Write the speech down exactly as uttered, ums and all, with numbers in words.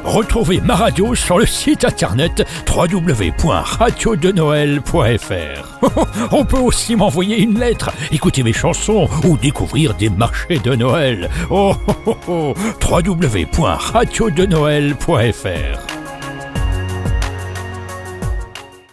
Retrouvez ma radio sur le site internet w w w point radio de noël point f r. On peut aussi m'envoyer une lettre, écouter mes chansons ou découvrir des marchés de Noël. Oh, oh, oh, oh. w w w point radio de noël point f r.